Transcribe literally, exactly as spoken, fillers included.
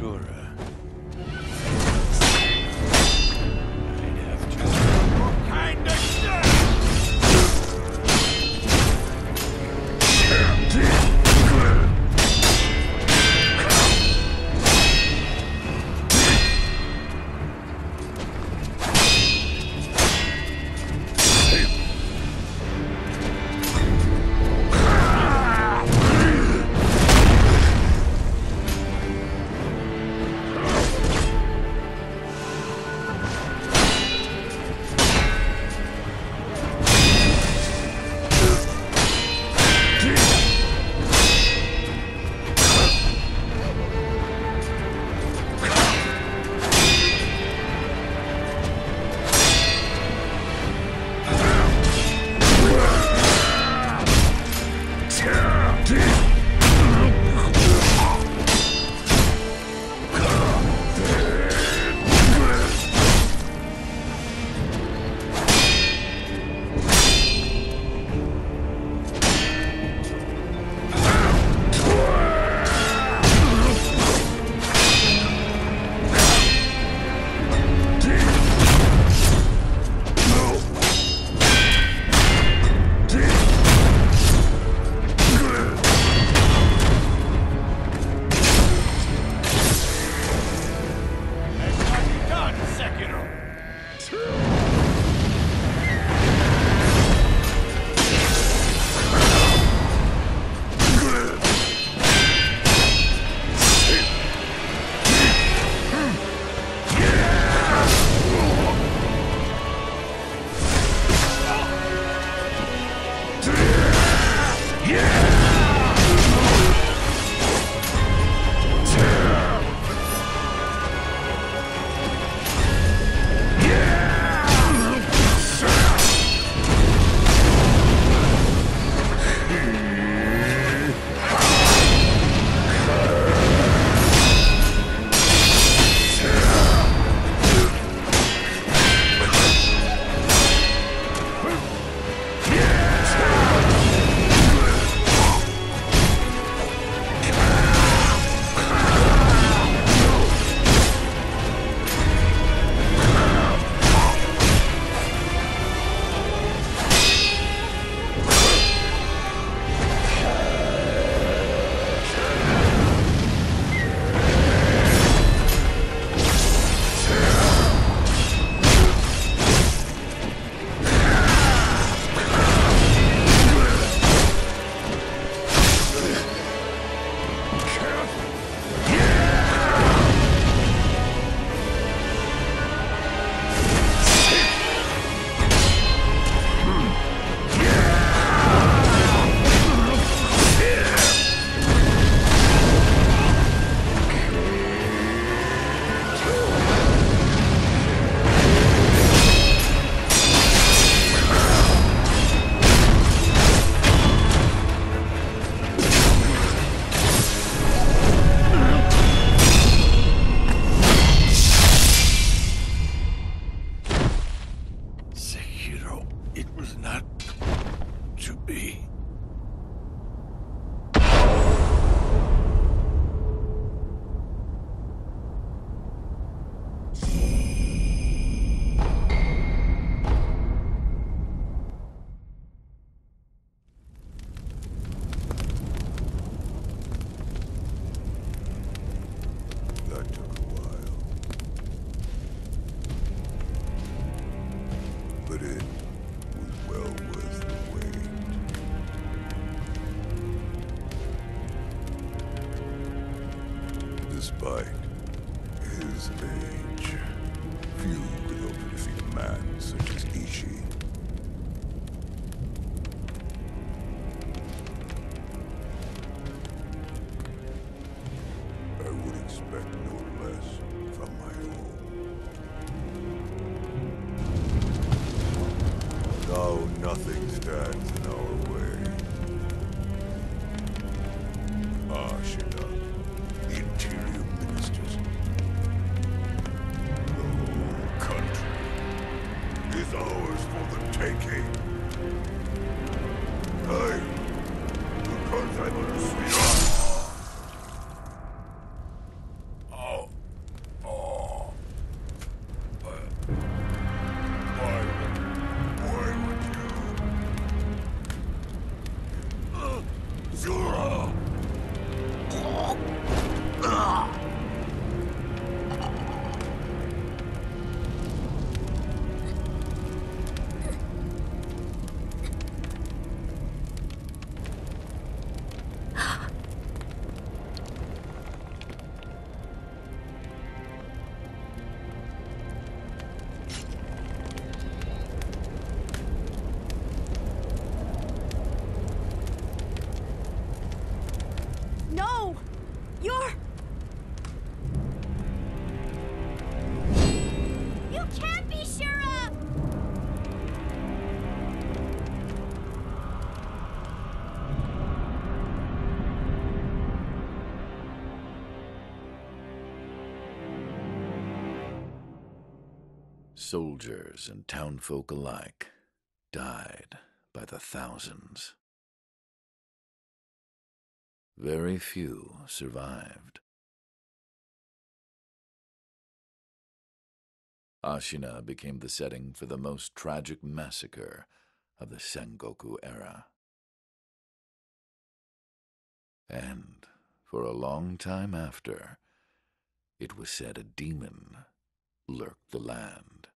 SHuRAAAAA. It was not to be. That took a while. But it was well worth the wait. Despite his age, few could hope to defeat a man such as Ishi. I would expect no less from my own. Now nothing stands in our way. Ashina, the interior ministers, the whole country is ours for the taking. I, because I'm a sweetheart. Oh. Soldiers and townfolk alike died by the thousands. Very few survived. Ashina became the setting for the most tragic massacre of the Sengoku era. And for a long time after, it was said a demon lurked the land.